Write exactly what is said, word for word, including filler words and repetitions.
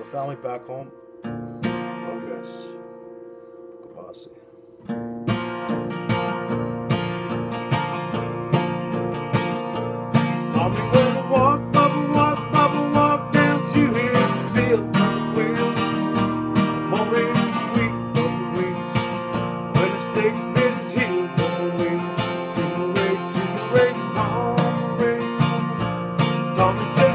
family back home. Love you guys. Goodbye. Tommy went a walk, Bubba walk, Bubba walk down to his field. Bubba will, morning sweet, Bubba waits. When the snake bit his heel, Bubba will. To the way, to the way, Tom Ray. Tommy said.